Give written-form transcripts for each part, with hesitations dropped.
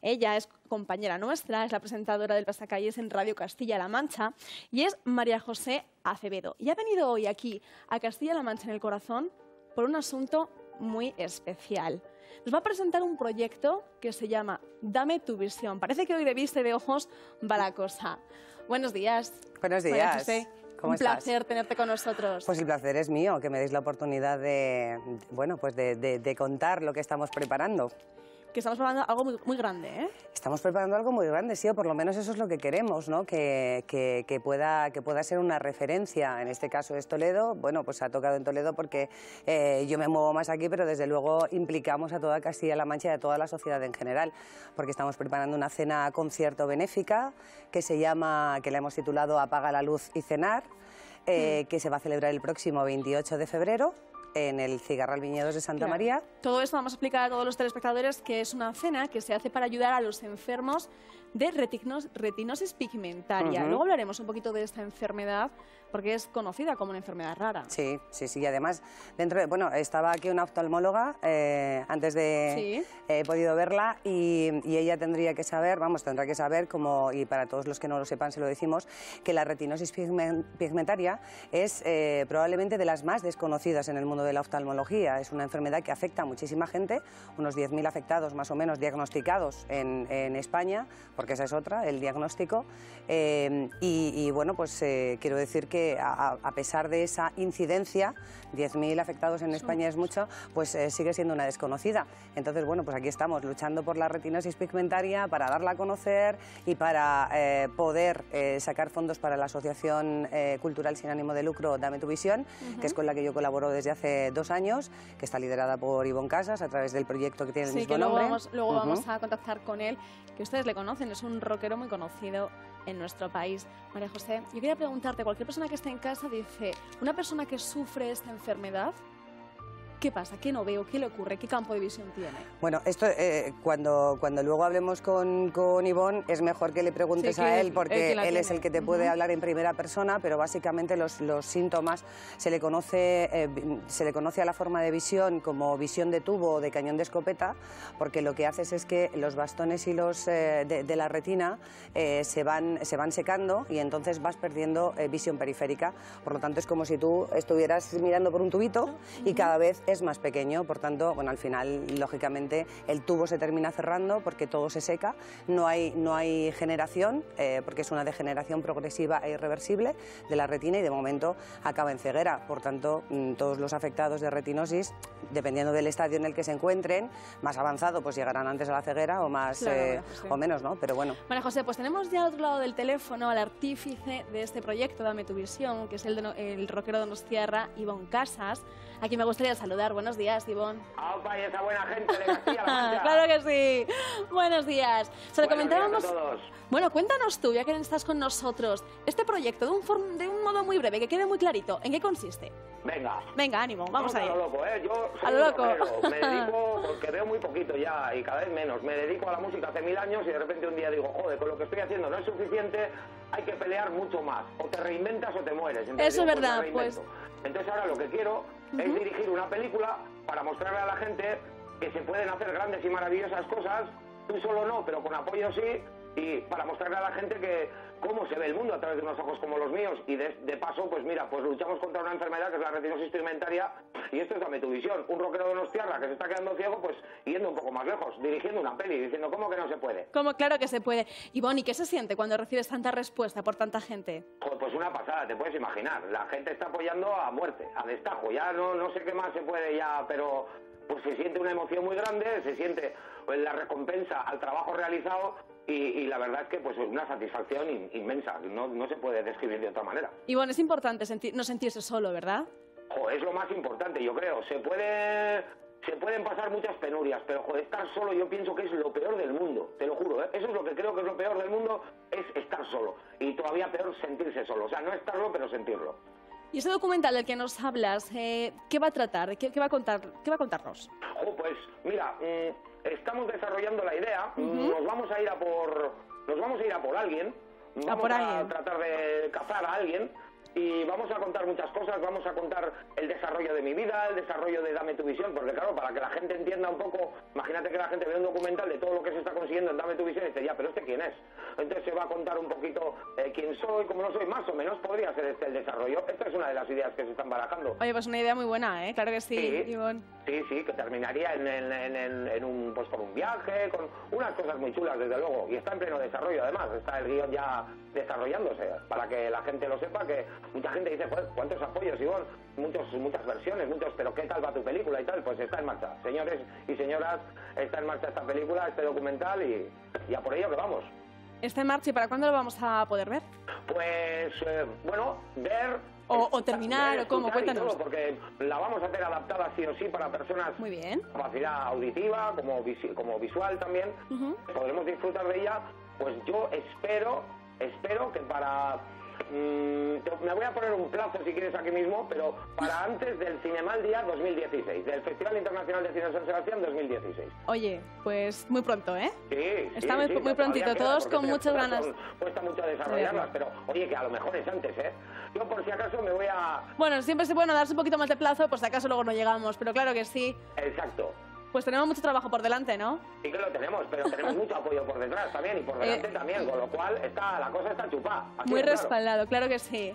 Ella es compañera nuestra, es la presentadora del Pasacalles en Radio Castilla-La Mancha y es María José Acevedo. Y ha venido hoy aquí a Castilla-La Mancha en el Corazón por un asunto muy especial. Nos va a presentar un proyecto que se llama Dame tu visión. Parece que hoy de vista y de ojos va la cosa. Buenos días. Buenos días. María José, ¿Cómo estás? Placer tenerte con nosotros. Pues el placer es mío, que me deis la oportunidad de contar lo que estamos preparando. Que estamos preparando algo muy grande, ¿eh? Estamos preparando algo muy grande, sí, o por lo menos eso es lo que queremos, ¿no? Que pueda ser una referencia. En este caso es Toledo. Bueno, pues ha tocado en Toledo porque yo me muevo más aquí, pero desde luego implicamos a toda Castilla-La Mancha y a toda la sociedad en general, porque estamos preparando una cena concierto benéfica que la hemos titulado Apaga la luz y cenar, que se va a celebrar el próximo 28 de febrero. En el Cigarral Viñedos de Santa María. Todo esto vamos a explicar a todos los telespectadores que es una cena que se hace para ayudar a los enfermos de retinosis pigmentaria. Luego hablaremos un poquito de esta enfermedad porque es conocida como una enfermedad rara. Sí, sí, sí. Y además, estaba aquí una oftalmóloga antes de... Sí. He podido verla y ella tendrá que saber, como, y para todos los que no lo sepan se lo decimos, que la retinosis pigmentaria es probablemente de las más desconocidas en el mundo de la oftalmología. Es una enfermedad que afecta a muchísima gente, unos 10.000 afectados más o menos diagnosticados en España, porque esa es otra, el diagnóstico. Bueno, pues quiero decir que a pesar de esa incidencia, 10.000 afectados en España es mucho, pues sigue siendo una desconocida. Entonces, bueno, pues aquí estamos luchando por la retinosis pigmentaria para darla a conocer y para poder sacar fondos para la Asociación Cultural sin ánimo de lucro Dame tu visión, que es con la que yo colaboro desde hace 2 años, que está liderada por Ivonne Casas a través del proyecto que tiene el mismo nombre. Luego vamos a contactar con él, que ustedes le conocen, es un rockero muy conocido en nuestro país. María José, yo quería preguntarte, cualquier persona que esté en casa dice, una persona que sufre esta enfermedad, ¿qué pasa? ¿Qué no veo? ¿Qué le ocurre? ¿Qué campo de visión tiene? Bueno, esto cuando luego hablemos con Ivonne es mejor que le preguntes a él, porque él es el que te puede hablar en primera persona, pero básicamente los síntomas se le conoce a la forma de visión como visión de tubo o de cañón de escopeta, porque lo que haces es que los bastones y los de la retina se van secando y entonces vas perdiendo visión periférica. Por lo tanto, es como si tú estuvieras mirando por un tubito y cada vez es más pequeño, por tanto, bueno, al final, lógicamente, el tubo se termina cerrando porque todo se seca, no hay generación, porque es una degeneración progresiva e irreversible de la retina y de momento acaba en ceguera. Por tanto, todos los afectados de retinosis, dependiendo del estadio en el que se encuentren, más avanzado, pues llegarán antes a la ceguera o más o menos, ¿no? Pero bueno. María José, pues tenemos ya al otro lado del teléfono al artífice de este proyecto, Dame tu visión, que es el rockero de Donostiarra, Ivonne Casas, a quien me gustaría saludar. Buenos días, Ivonne. ¡Aupa! Y esa buena gente de Castilla-La Mancha. ¡Claro que sí! Buenos días. Se lo comentábamos. Días a todos. Bueno, cuéntanos tú, ya que estás con nosotros, este proyecto de un modo muy breve, que quede muy clarito. ¿En qué consiste? Venga, ánimo, vamos a ir. A lo loco, ¿eh? Yo soy a lo loco. Me dedico, porque veo muy poquito ya y cada vez menos. Me dedico a la música hace 1000 años y de repente un día digo, joder, con lo que estoy haciendo no es suficiente, hay que pelear mucho más. O te reinventas o te mueres. Entonces, eso es verdad, pues. Entonces ahora lo que quiero es dirigir una película para mostrarle a la gente que se pueden hacer grandes y maravillosas cosas, tú solo no, pero con apoyo sí, y para mostrarle a la gente que cómo se ve el mundo a través de unos ojos como los míos, y de paso, pues mira, pues luchamos contra una enfermedad que es la retinosis pigmentaria, y esto es Dame tu visión, un rockero de Donostiarra que se está quedando ciego, pues yendo un poco más lejos, dirigiendo una peli, diciendo ¿cómo que no se puede? ¿Cómo? Claro que se puede. Ivonne, ¿y qué se siente cuando recibes tanta respuesta por tanta gente? Joder, pues una pasada, te puedes imaginar, la gente está apoyando a muerte, a destajo, ya no sé qué más se puede ya, pero pues se siente una emoción muy grande, se siente la recompensa al trabajo realizado y la verdad es que pues es una satisfacción inmensa, no se puede describir de otra manera. Y bueno, es importante no sentirse solo, ¿verdad? Joder, es lo más importante, yo creo. Se pueden pasar muchas penurias, pero joder, estar solo yo pienso que es lo peor del mundo, te lo juro, ¿eh? Eso es lo que creo que es lo peor del mundo, es estar solo. Y todavía peor sentirse solo, o sea, no estarlo, pero sentirlo. Y ese documental del que nos hablas, ¿qué va a tratar? ¿Qué va a contarnos? Pues mira, estamos desarrollando la idea, nos vamos a ir a por alguien, vamos a tratar de cazar a alguien y vamos a contar muchas cosas, vamos a contar el desarrollo de mi vida, el desarrollo de Dame tu Visión, porque claro, para que la gente entienda un poco, imagínate que la gente ve un documental de todo lo que se está consiguiendo en Dame tu Visión y dice, ya, pero ¿este quién es? Entonces se va a contar un poquito quién soy, cómo no soy, más o menos podría ser este el desarrollo. Esta es una de las ideas que se están barajando. Oye, pues una idea muy buena, ¿eh? Claro que sí, Ivonne. Sí, que terminaría en un, pues con un viaje, con unas cosas muy chulas, desde luego, y está en pleno desarrollo, además, está el guión ya desarrollándose, para que la gente lo sepa, que mucha gente dice, pues, ¿cuántos apoyos, Ivonne? Muchas versiones, pero ¿qué tal va tu película y tal? Pues está en marcha, señores y señoras, está en marcha esta película, este documental, y a por ello que vamos. ¿Está en marcha y para cuándo lo vamos a poder ver? Pues, bueno, ver... O terminar, o cómo, cuéntanos. Todo, porque la vamos a hacer adaptada sí o sí para personas muy bien. Con capacidad auditiva, como visual también. Podremos disfrutar de ella. Pues yo espero que para... me voy a poner un plazo si quieres aquí mismo, pero para antes del Cinemal Día 2016, del Festival Internacional de Cine San Sebastián 2016. Oye, pues muy pronto, ¿eh? Sí. Está muy prontito, todos con muchas ganas. Cuesta mucho desarrollarlas, pero oye, que a lo mejor es antes, ¿eh? Yo por si acaso me voy a... Bueno, siempre es bueno darse un poquito más de plazo, por si acaso luego no llegamos, pero claro que sí. Exacto. Pues tenemos mucho trabajo por delante, ¿no? Sí que lo tenemos, pero tenemos mucho apoyo por detrás también y por delante también, con lo cual la cosa está chupada. Muy respaldado, claro que sí.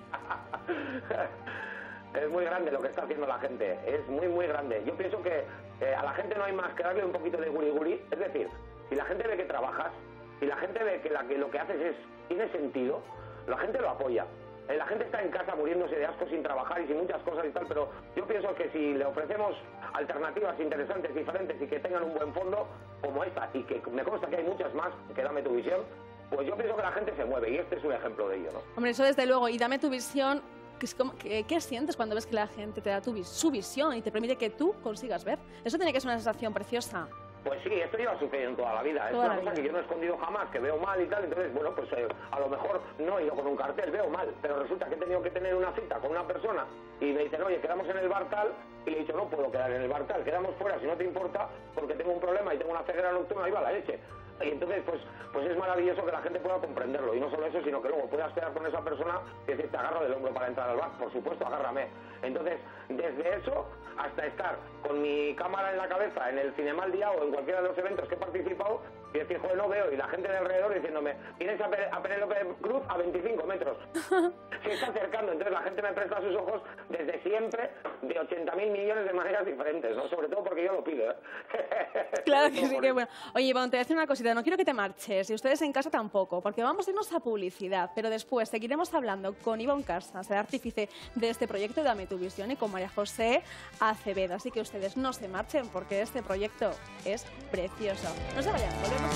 Es muy grande lo que está haciendo la gente, es muy grande. Yo pienso que a la gente no hay más que darle un poquito de guri-guri, es decir, si la gente ve que trabajas, si la gente ve que lo que haces tiene sentido, la gente lo apoya. La gente está en casa muriéndose de asco sin trabajar y sin muchas cosas y tal, pero yo pienso que si le ofrecemos alternativas interesantes, diferentes y que tengan un buen fondo, como esta, y que me consta que hay muchas más, que Dame tu Visión, pues yo pienso que la gente se mueve y este es un ejemplo de ello, ¿no? Hombre, eso desde luego, y Dame tu Visión, ¿qué sientes cuando ves que la gente te da su visión y te permite que tú consigas ver? Eso tiene que ser una sensación preciosa. Pues sí, esto lleva sucediendo toda la vida. Es una cosa que yo no he escondido jamás, que veo mal y tal. Entonces, bueno, pues a lo mejor no he ido con un cartel, veo mal. Pero resulta que he tenido que tener una cita con una persona y me dicen, oye, quedamos en el bar tal. Y le he dicho, no puedo quedar en el bar tal, quedamos fuera si no te importa, porque tengo un problema y tengo una ceguera nocturna y va la leche. Y entonces, pues es maravilloso que la gente pueda comprenderlo. Y no solo eso, sino que luego puedas quedar con esa persona y decir, te agarro del hombro para entrar al bar. Por supuesto, agárrame. Entonces, desde eso hasta estar con mi cámara en la cabeza en el Cinemal Día o en cualquiera de los eventos que he participado y decir, joder, no veo, y la gente de alrededor diciéndome, tienes a Penélope Cruz a 25 metros. Se está acercando, entonces la gente me presta sus ojos desde siempre de 80.000 millones de maneras diferentes, ¿no? Sobre todo porque yo lo pido, ¿eh? Claro que sí, que bueno. Oye, Ivonne, te voy a decir una cosita, no quiero que te marches, y ustedes en casa tampoco, porque vamos a irnos a publicidad, pero después seguiremos hablando con Ivonne Casas, el artífice de este proyecto Dame tu Visión, y con María José Acevedo. Así que ustedes no se marchen, porque este proyecto es precioso. No se vayan, volvemos.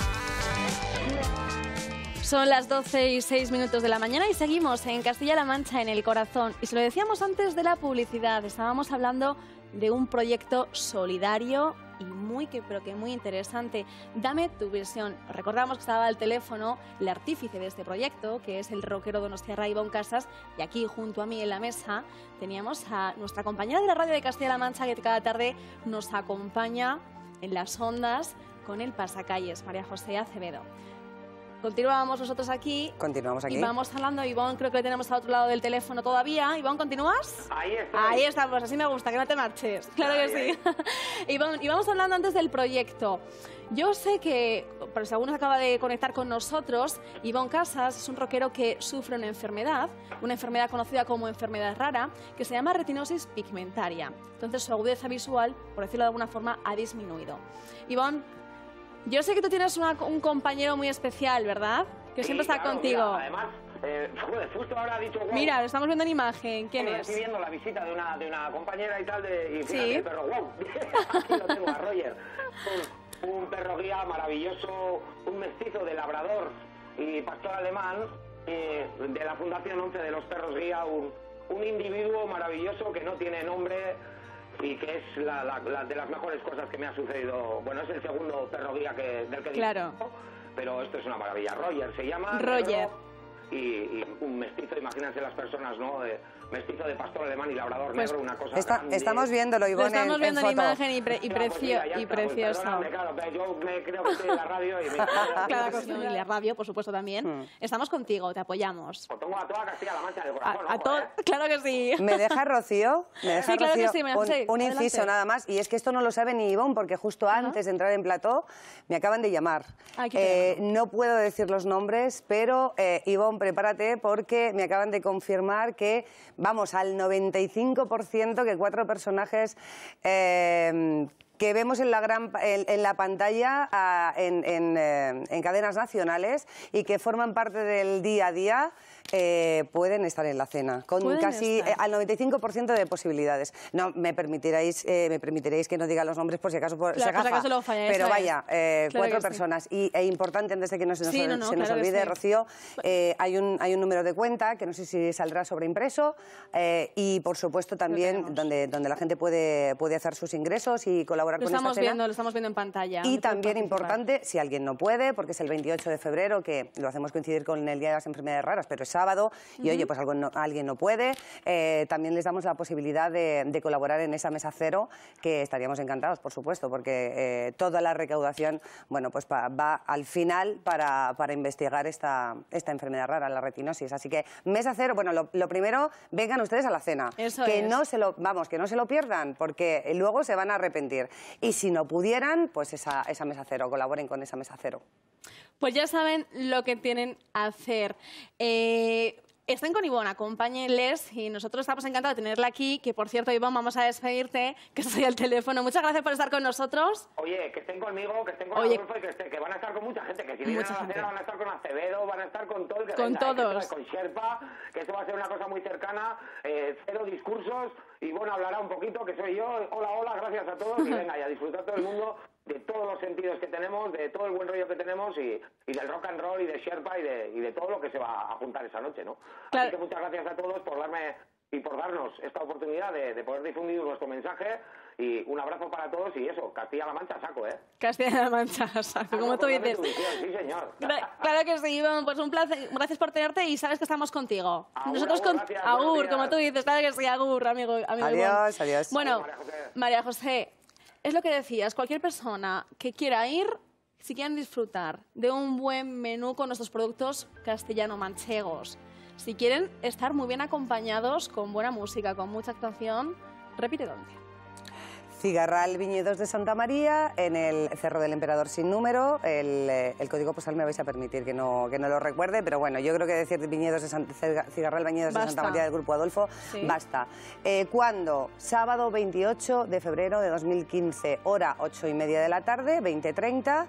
Son las 12:06 de la mañana y seguimos en Castilla-La Mancha, en el corazón. Y se lo decíamos antes de la publicidad, estábamos hablando de un proyecto solidario y muy interesante. Dame tu Visión. Recordamos que estaba al teléfono el artífice de este proyecto, que es el rockero donostiarra Ivonne Casas, y aquí junto a mí en la mesa teníamos a nuestra compañera de la radio de Castilla-La Mancha, que cada tarde nos acompaña en las ondas con el pasacalles, María José Acevedo. Continuamos nosotros aquí. Continuamos aquí. Y vamos hablando. Ivonne, creo que le tenemos al otro lado del teléfono todavía. Ivonne, ¿continúas? Ahí estoy. Ahí estamos, así me gusta, que no te marches. Claro que sí. Ivonne, y vamos hablando antes del proyecto. Yo sé que, por si alguno se acaba de conectar con nosotros, Ivonne Casas es un rockero que sufre una enfermedad conocida como enfermedad rara, que se llama retinosis pigmentaria. Entonces su agudeza visual, por decirlo de alguna forma, ha disminuido. Ivonne, yo sé que tú tienes un compañero muy especial, ¿verdad? Que sí, siempre está contigo. Mira, además, joder, justo ahora ha dicho... Wow, mira, lo estamos viendo en imagen. ¿Quién es? Estoy recibiendo la visita de una compañera y tal, y fíjate, ¿sí? El perro, wow, aquí lo tengo, a Roger. Un perro guía maravilloso, un mestizo de labrador y pastor alemán, de la Fundación 11 de los Perros Guía, un individuo maravilloso que no tiene nombre y que es la de las mejores cosas que me ha sucedido. Bueno, es el segundo perro guía del que claro. disfruto, pero esto es una maravilla. Roger se llama. Roger. Y un mestizo, imagínense las personas, ¿no? mestizo de pastor alemán y labrador negro, una cosa grande. Estamos viéndolo, Ivonne, estamos viendo en imagen y precioso. Precioso. Claro, yo creo que estoy en la radio y Claro, y la radio, por supuesto, también. Estamos contigo, te apoyamos. Pues tengo a toda Castilla-La Mancha del corazón. Claro que sí. ¿Me deja Rocío? Sí, claro que sí, un inciso nada más, y es que esto no lo sabe ni Ivonne, porque justo antes de entrar en plató me acaban de llamar. No puedo decir los nombres, pero Ivonne, prepárate, porque me acaban de confirmar que vamos al 95% que 4 personajes que vemos en la pantalla en cadenas nacionales y que forman parte del día a día pueden estar en la cena, con casi al 95% de posibilidades. No, me permitiréis que no diga los nombres por si acaso se gafa, pero vaya, 4 personas. E importante, antes de que se nos olvide, Rocío, hay un número de cuenta que no sé si saldrá sobreimpreso y, por supuesto, también donde la gente puede hacer sus ingresos y colaborar con esta cena. Lo estamos viendo en pantalla. Y también importante, si alguien no puede, porque es el 28 de febrero, que lo hacemos coincidir con el Día de las Enfermedades Raras, pero es sábado, y oye, pues alguien no puede, también les damos la posibilidad de colaborar en esa mesa cero, que estaríamos encantados, por supuesto, porque toda la recaudación, bueno, pues va al final para investigar esta enfermedad rara, la retinosis. Así que mesa cero, bueno, lo primero, vengan ustedes a la cena. No se lo pierdan, porque luego se van a arrepentir. Y si no pudieran, pues esa mesa cero, colaboren con esa mesa cero. Pues ya saben lo que tienen que hacer. Estén con Ivonne, acompáñenles y nosotros estamos encantados de tenerla aquí, que por cierto, Ivonne, vamos a despedirte, que estoy al teléfono. Muchas gracias por estar con nosotros. Oye, que estén conmigo, que estén con Adolfo y que van a estar con mucha gente, que si vienen a la cena van a estar con Acevedo, van a estar con todo el que venga, todos. Con Sherpa, que esto va a ser una cosa muy cercana, 0 discursos, Ivonne hablará un poquito, que soy yo, hola, gracias a todos, y venga, y a disfrutar todo el mundo de todos los sentidos que tenemos, de todo el buen rollo que tenemos y del rock and roll y de Sherpa y de todo lo que se va a juntar esa noche, ¿no? Así que muchas gracias a todos por darme y por darnos esta oportunidad de poder difundir nuestro mensaje y un abrazo para todos y eso, Castilla-La Mancha saco, ¿eh? Castilla-La Mancha saco, como tú dices. Sí, señor. Claro que sí, Ivonne, pues un placer, gracias por tenerte y sabes que estamos contigo. Nosotros Agur, como tú dices, claro que sí, agur, amigo Adiós, adiós. Bueno, María José, es lo que decías, cualquier persona que quiera ir, si quieren disfrutar de un buen menú con nuestros productos castellano-manchegos, si quieren estar muy bien acompañados con buena música, con mucha actuación, repite dónde. Cigarral Viñedos de Santa María, en el Cerro del Emperador sin número. El código postal me vais a permitir que no lo recuerde, pero bueno, yo creo que decir Cigarral Viñedos de Santa María del Grupo Adolfo, basta. ¿Cuándo? Sábado 28 de febrero de 2015, hora 8:30 de la tarde, 20:30.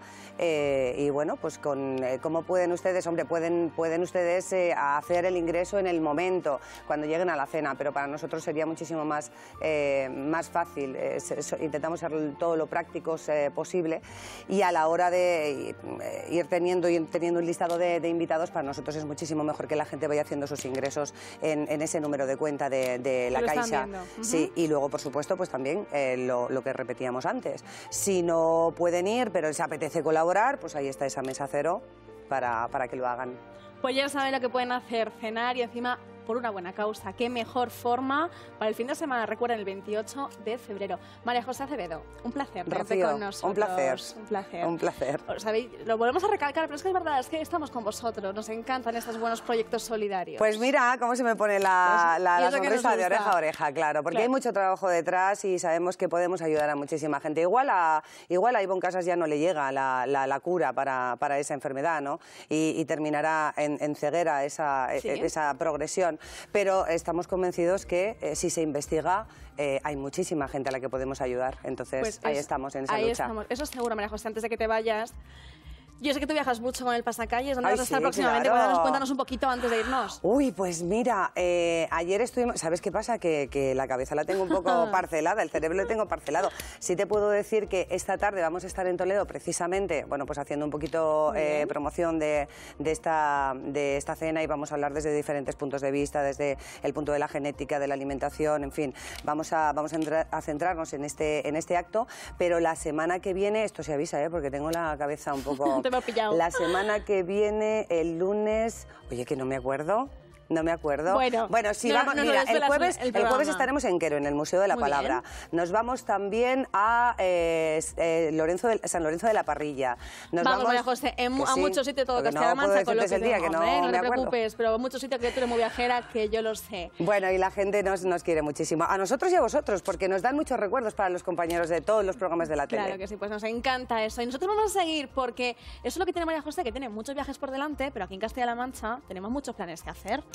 Y bueno, pues ¿cómo pueden ustedes? Hombre, pueden ustedes hacer el ingreso en el momento, cuando lleguen a la cena, pero para nosotros sería muchísimo más fácil. Intentamos ser todo lo prácticos posible y a la hora de ir teniendo un listado de invitados, para nosotros es muchísimo mejor que la gente vaya haciendo sus ingresos en ese número de cuenta de la Caixa. Sí, y luego, por supuesto, pues también lo que repetíamos antes. Si no pueden ir, pero les apetece colaborar, pues ahí está esa mesa cero para que lo hagan. Pues ya saben lo que pueden hacer, cenar y encima por una buena causa. Qué mejor forma para el fin de semana, recuerden, el 28 de febrero. María José Acevedo, un placer tenerte con nosotros. Un placer. Un placer. ¿Sabéis? Lo volvemos a recalcar, pero es que es verdad, es que estamos con vosotros, nos encantan estos buenos proyectos solidarios. Pues mira cómo se me pone la sonrisa de oreja a oreja, claro, porque hay mucho trabajo detrás y sabemos que podemos ayudar a muchísima gente. Igual a Ivonne Casas ya no le llega la cura para esa enfermedad, ¿no? Y terminará en ceguera esa progresión. Pero estamos convencidos que si se investiga hay muchísima gente a la que podemos ayudar. Entonces pues ahí estamos en esa lucha. Estamos. Eso seguro, María José, antes de que te vayas. Yo sé que tú viajas mucho con el pasacalles. ¿Dónde vas a estar próximamente? Claro. Cuéntanos un poquito antes de irnos. Uy, pues mira, ayer estuvimos... ¿Sabes qué pasa? Que la cabeza la tengo un poco parcelada, el cerebro lo tengo parcelado. Sí te puedo decir que esta tarde vamos a estar en Toledo precisamente, bueno, pues haciendo un poquito promoción de esta cena y vamos a hablar desde diferentes puntos de vista, desde el punto de la genética, de la alimentación, en fin. Vamos a centrarnos en este acto, pero la semana que viene, esto se avisa, porque tengo la cabeza un poco... Te me he pillado. La semana que viene, el lunes... Oye, que no me acuerdo. No me acuerdo. Bueno, sí, vamos, mira, el jueves estaremos en Quero, en el Museo de la Palabra. Nos vamos también a San Lorenzo de la Parrilla. Vamos, María José, a muchos sitios todo Castilla-La Mancha, con lo que no te preocupes, pero muchos sitios que tú eres muy viajera, que yo lo sé. Bueno, y la gente nos quiere muchísimo. A nosotros y a vosotros, porque nos dan muchos recuerdos para los compañeros de todos los programas de la tele. Claro que sí, pues nos encanta eso. Y nosotros vamos a seguir, porque eso es lo que tiene María José, que tiene muchos viajes por delante, pero aquí en Castilla-La Mancha tenemos muchos planes que hacer.